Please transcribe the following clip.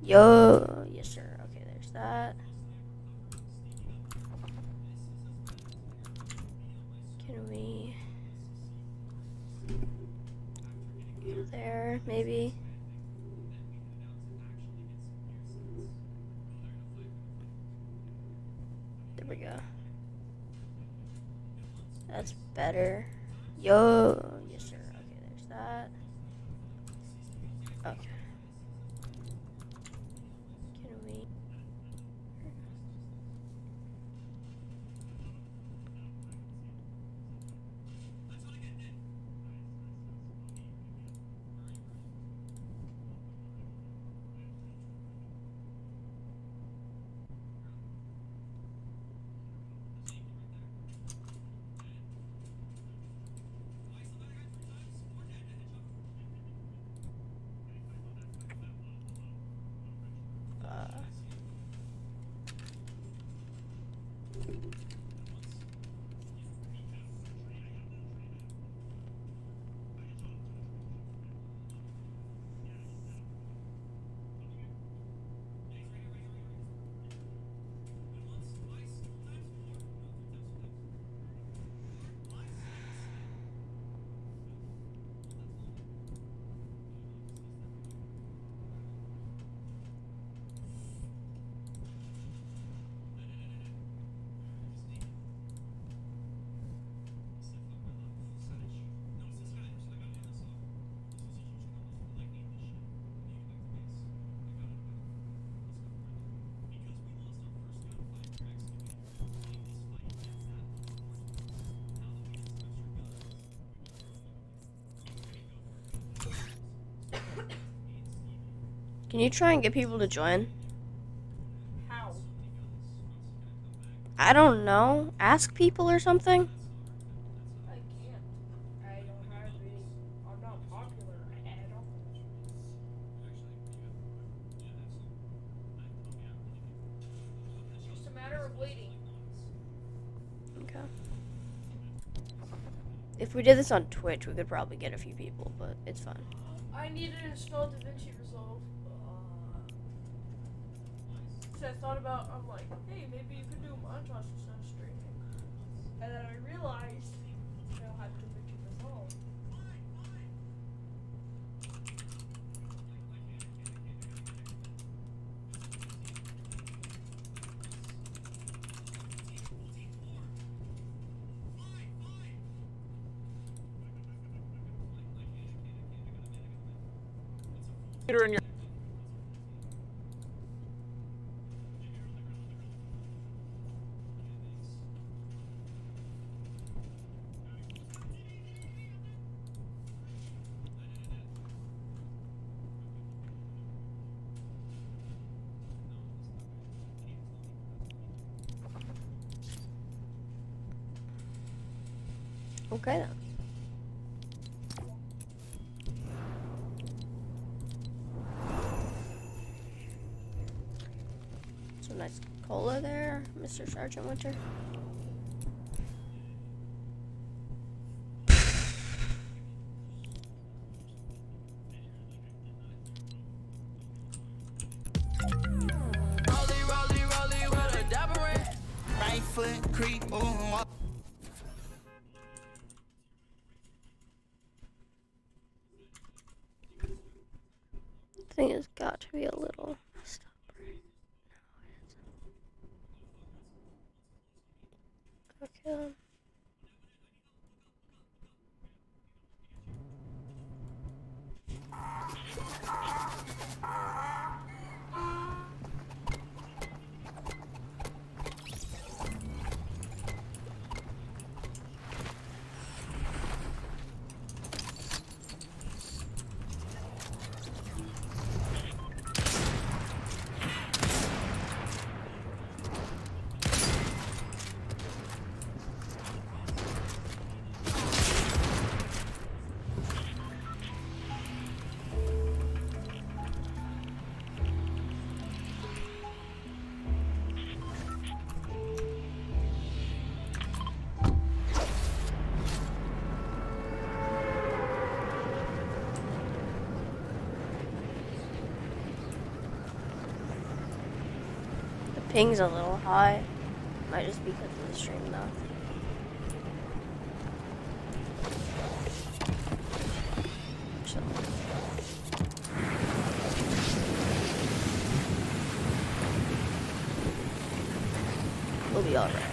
Yo, yes sir. Okay, there's that. Can we go there, maybe? There we go. That's better. Yo, yes sir. Okay, there's that. Okay. Can we? Can you try and get people to join? How? I don't know. Ask people or something? I can't. I don't have any. I'm not popular at all. It's just a matter of waiting. Okay. If we did this on Twitch, we could probably get a few people, but it's fine. I need to install DaVinci Resolve. So I thought about, I'm like, hey, maybe you could do montage instead of streaming. And then I realized I don't have DaVinci Resolve. In your Okay then. Some nice cola there, Mr. Sergeant Winter. Rolly with a dapper in. Right foot creep, moving walk. I think it's got to be a little messed up right now. Okay then. Ping's a little high. Might just be because of the stream though. So. We'll be alright.